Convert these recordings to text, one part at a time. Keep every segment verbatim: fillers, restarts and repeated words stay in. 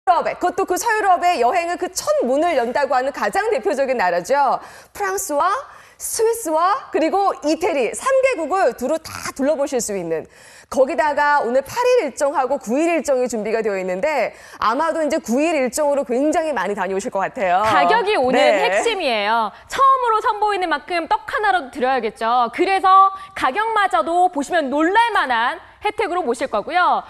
서유럽에, 그것도 그 서유럽의 여행을 그 첫 문을 연다고 하는 가장 대표적인 나라죠. 프랑스와 스위스와 그리고 이태리 삼 개국을 두루 다 둘러보실 수 있는, 거기다가 오늘 팔 일 일정하고 구 일 일정이 준비가 되어 있는데 아마도 이제 구 일 일정으로 굉장히 많이 다녀오실 것 같아요. 가격이 오늘 네. 핵심이에요. 처음으로 선보이는 만큼 떡 하나라도 드려야겠죠. 그래서 가격마저도 보시면 놀랄만한 혜택으로 모실 거고요.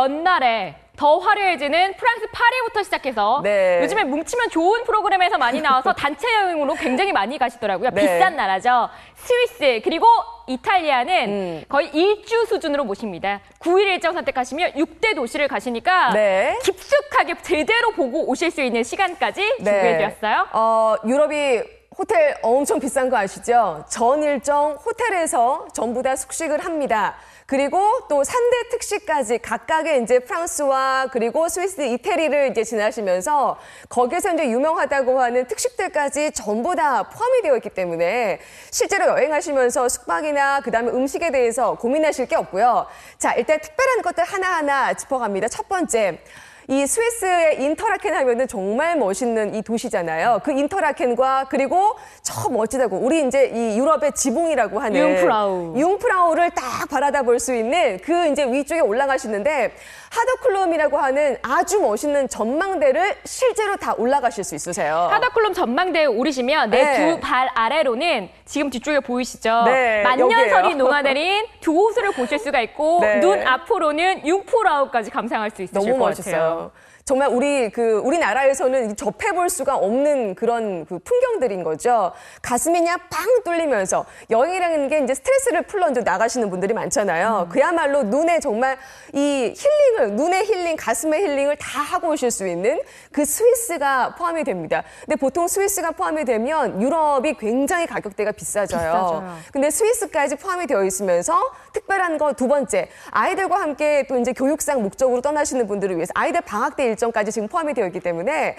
연날에 더 화려해지는 프랑스 파리부터 시작해서 네. 요즘에 뭉치면 좋은 프로그램에서 많이 나와서 단체 여행으로 굉장히 많이 가시더라고요. 네. 비싼 나라죠. 스위스 그리고 이탈리아는 음. 거의 일주 수준으로 모십니다. 구 일 일정 선택하시면 육 대 도시를 가시니까 네. 깊숙하게 제대로 보고 오실 수 있는 시간까지 준비해드렸어요. 네. 어, 유럽이 호텔 엄청 비싼 거 아시죠? 전 일정 호텔에서 전부 다 숙식을 합니다. 그리고 또 삼 대 특식까지 각각의 이제 프랑스와 그리고 스위스, 이태리를 이제 지나시면서 거기서 이제 유명하다고 하는 특식들까지 전부 다 포함이 되어 있기 때문에 실제로 여행하시면서 숙박이나 그다음에 음식에 대해서 고민하실 게 없고요. 자, 일단 특별한 것들 하나하나 짚어갑니다. 첫 번째. 이 스위스의 인터라켄 하면은 정말 멋있는 이 도시잖아요. 그 인터라켄과 그리고 저 멋지다고 우리 이제 이 유럽의 지붕이라고 하는 융프라우. 융프라우를 딱 바라다 볼 수 있는 그 이제 위쪽에 올라가시는데 하더클롬이라고 하는 아주 멋있는 전망대를 실제로 다 올라가실 수 있으세요. 하더클롬 전망대에 오르시면 내 네. 두 발 아래로는 지금 뒤쪽에 보이시죠? 네, 만년설이 여기예요. 녹아내린 두 호수를 보실 수가 있고 네. 눈 앞으로는 융프라우까지 감상할 수 있으실 너무 것 멋있어요. 같아요. 정말 우리 그 우리나라에서는 접해볼 수가 없는 그런 그 풍경들인 거죠. 가슴이 그냥 빵 뚫리면서 여행이라는 게 이제 스트레스를 풀러 이제 나가시는 분들이 많잖아요. 음. 그야말로 눈에 정말 이 힐링을 눈의 힐링, 가슴의 힐링을 다 하고 오실 수 있는 그 스위스가 포함이 됩니다. 근데 보통 스위스가 포함이 되면 유럽이 굉장히 가격대가 비싸져요. 비싸져요. 근데 스위스까지 포함이 되어 있으면서 특별한 거 두 번째, 아이들과 함께 또 이제 교육상 목적으로 떠나시는 분들을 위해서 아이들 방학 때 일정까지 지금 포함이 되어 있기 때문에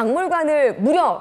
박물관을 무려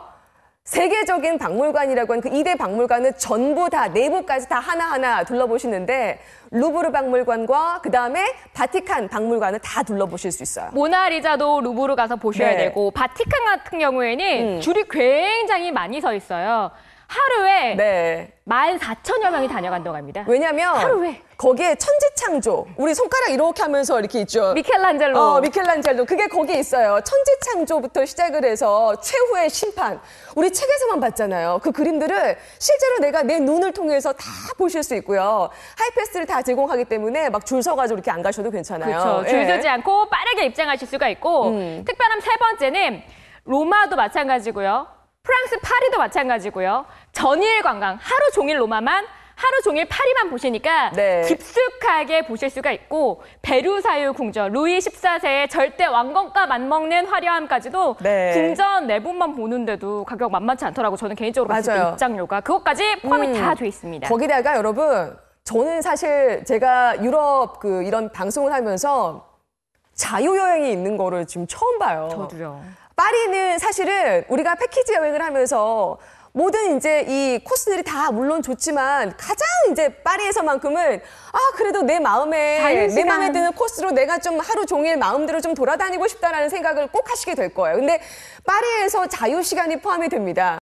세계적인 박물관이라고 하는 그 이 대 박물관을 전부 다 내부까지 다 하나하나 둘러보시는데 루브르 박물관과 그다음에 바티칸 박물관을 다 둘러보실 수 있어요. 모나리자도 루브르 가서 보셔야 네. 되고 바티칸 같은 경우에는 음. 줄이 굉장히 많이 서 있어요. 하루에 네. 만 사천여 명이 다녀간다고 합니다. 왜냐면 하루에. 거기에 천지창조, 우리 손가락 이렇게 하면서 이렇게 있죠. 미켈란젤로. 어, 미켈란젤로. 그게 거기에 있어요. 천지창조부터 시작을 해서 최후의 심판. 우리 책에서만 봤잖아요. 그 그림들을 실제로 내가 내 눈을 통해서 다 보실 수 있고요. 하이패스를 다 제공하기 때문에 막 줄 서가지고 이렇게 안 가셔도 괜찮아요. 그렇죠. 줄 예. 서지 않고 빠르게 입장하실 수가 있고 음. 특별한 세 번째는 로마도 마찬가지고요. 프랑스 파리도 마찬가지고요. 전일 관광, 하루 종일 로마만, 하루 종일 파리만 보시니까 네. 깊숙하게 보실 수가 있고 베르사유 궁전, 루이 십사 세의 절대 왕건과 맞먹는 화려함까지도 네. 궁전 내부만 보는데도 가격 만만치 않더라고. 저는 개인적으로 봤을 때 맞아요. 입장료가 그것까지 포함이 음. 다 돼 있습니다. 거기다가 여러분, 저는 사실 제가 유럽 그 이런 방송을 하면서 자유여행이 있는 거를 지금 처음 봐요. 저도요. 파리는 사실은 우리가 패키지 여행을 하면서 모든 이제 이 코스들이 다 물론 좋지만 가장 이제 파리에서만큼은 아 그래도 내 마음에 자유시간. 내 마음에 드는 코스로 내가 좀 하루 종일 마음대로 좀 돌아다니고 싶다라는 생각을 꼭 하시게 될 거예요. 근데 파리에서 자유 시간이 포함이 됩니다.